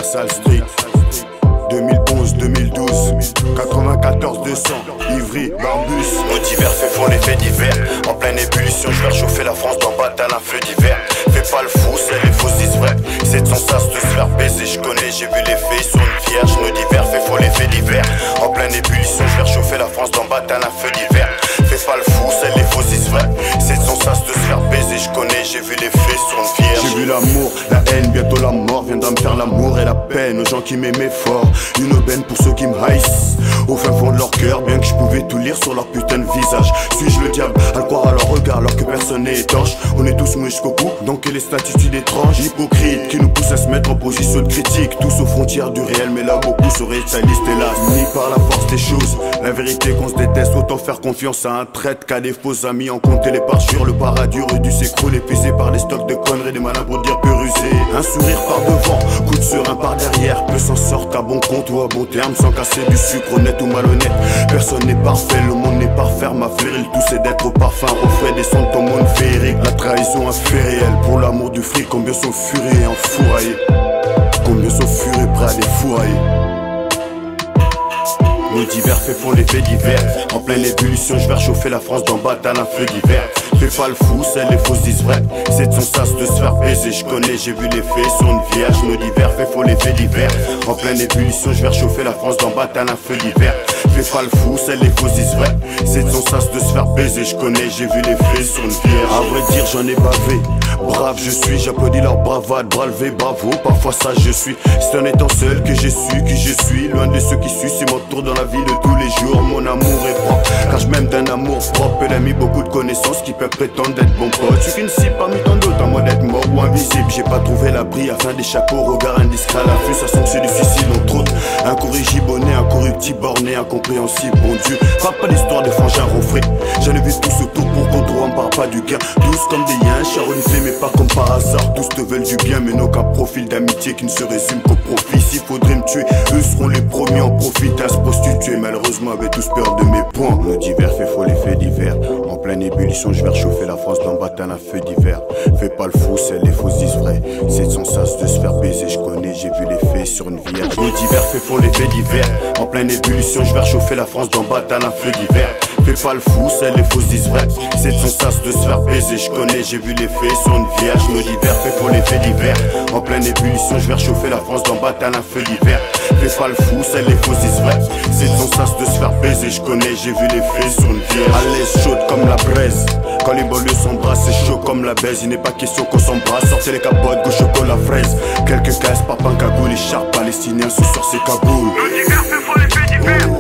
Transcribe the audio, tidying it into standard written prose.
Universal Street. 2011, 2012, 94, 200, Ivry, Barbus. Nos divers fait fond les faits divers. En pleine ébullition, je vais réchauffer la France d'en bas tel un feu d'hiver. Fais pas le fou, c'est les faux disent vrai. C'est de son sas de se faire baiser, je connais, j'ai vu les faits sur une vierge. Nos divers fait fond les faits divers. En pleine ébullition, je vais réchauffer la France d'en bas tel un feu d'hiver. Fais pas le fou, c'est les faux disent vrai. C'est de son sas de se faire baiser, je connais, j'ai vu les faits sur une vierge. J'ai vu l'amour, la haine, bientôt la mort viendra me faire l'amour et la peine aux gens qui m'aimaient fort. Une aubaine pour ceux qui me haïssent au fin fond de leur cœur, bien que je pouvais tout lire sur leur putain de visage. Suis-je le diable à le croire à leur regard alors que personne n'est étanche? On est tous mous jusqu'au bout, donc quelle est cette attitude étrange, hypocrite, qui nous pousse à se mettre en position de critique, tous aux frontières du réel, mais là beaucoup seraient stylistes hélas. Ni par la force des choses, la vérité qu'on se déteste, autant faire confiance à un traître qu'à des faux amis, en compter les parjures. Le paradis aurait dû s'écrouler, épuisé par les stocks de conneries, des malins pour dire peu rusé. Un sourire par devant, coup de serein par derrière, peu s'en sortent à bon compte ou à bon terme, sans casser du sucre honnête ou malhonnête. Personne n'est parfait, le monde n'est pas ferme à flérir, le tout c'est d'être au parfum, reflet des sons de ton monde féerique. La trahison a fait réel, pour l'amour du fric, combien sont furieux et enfouraillés, combien sont furieux prêts à les fourrailler. Nos divers fait fond les faits divers. En pleine ébullition, je vais réchauffer la France d'en bas tel un feu d'hiver. Fais pas le fou, c'est les fausses disent vrai. C'est de son sas de se faire baiser, je connais, j'ai vu les faits sur une vierge. Nos divers fait fond les faits divers. En pleine ébullition, je vais réchauffer la France d'en bas tel un feu d'hiver. Fais pas le fou, c'est les fausses disent vrai. C'est de son sas de se faire baiser, je connais, j'ai vu les faits sur une vierge. À vrai dire, j'en ai bavé. Brave je suis, j'applaudis leur bravade, bras levé, bravo, parfois ça je suis. C'est en étant seul que j'ai su qui je suis. Loin de ceux qui suivent, c'est mon tour dans la vie de tous les jours. Mon amour est propre, car je m'aime d'un amour propre. Elle a mis beaucoup de connaissances qui peuvent prétendre d'être bon pote. Je suis qu'une cible parmi tant d'autres, en mode être mort ou invisible. J'ai pas trouvé l'abri afin d'échapper au regard indiscret. À l'affût, ça sonne c'est difficile entre autres. Incorrigible, incorruptible, borné, incompréhensible, bon Dieu. Pas d'histoire de frangin refrait. J'en ai vu tous autour pour qu'on trouve, on parle pas du gain. Tous comme des yens, charoniflés mais pas comme par hasard. Tous te veulent du bien mais n'ont qu'un profil d'amitié qui ne se résume qu'au profit. S'il faudrait me tuer, eux seront les premiers en profiter à se prostituer. Malheureusement avaient tous peur de mes points. Nos divers fait faux les faits divers. En pleine ébullition je vais réchauffer la France d'en bas tel un feu d'hiver. Fais pas le fou, c'est les fausses disent vrai. C'est de son sas de se faire baiser, je connais, j'ai vu les faits sur une vierge. Nos divers fait faux les faits divers. En pleine ébullition je vais réchauffer la France d'en bas tel un feu d'hiver. Fais pas le fou, c'est les fausses disent vrai. C'est de son sas de se faire baiser, je connais, j'ai vu les faits sur une vierge. Nos divers fait pour les faits divers. En pleine ébullition je vais réchauffer la France d'en bas tel un feu d'hiver. Fais pas le fou, c'est les fausses disent vrai. C'est de son sas de se faire baiser, je connais, j'ai vu les faits sur une vierge. À l'aise chaude comme la braise, quand les banlieues s'embrassent c'est chaud comme la baise. Il n'est pas question qu'on s'embrasse, sortez les capotes, gauche chocolat fraise. Quelques caisses, papa en cagoule, écharpe palestinien, ce soir c'est Kaboul. Nos divers fait faux les faits divers.